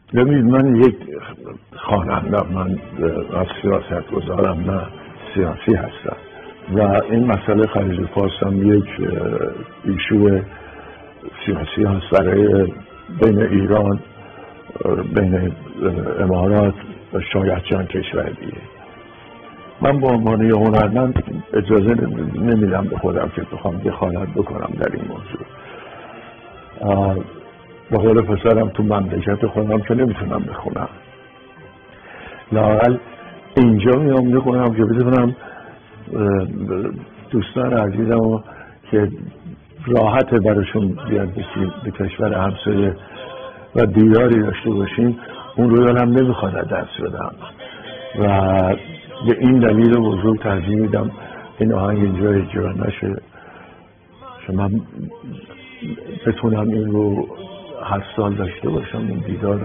ببینید من یک خوانندم، من از سیاست گذارم نه سیاسی هستم و این مسئله خلیج فارس هم یک ایشو سیاسی هست برای بین ایران، بین امارات و شاید چند کشور دیگه. من به عنوان یه هنرمند اجازه نمیدم به خودم که بخوام دخالت بکنم در این موضوع. به قول پسرم تو مملکت خودم که نمیتونم بخونم، لااقل اینجا میام میخونم که بتونم دوستان عزیزم که راحت براشون بیاد به کشور همسایه و دیداری داشته باشیم، اون رو هم نمیخواد دست بدم و به این دلیل بزرگ ترجیح میدم این آهنگ اینجا اجرا نشه که من بتونم این رو هر سال داشته باشم، این دیدار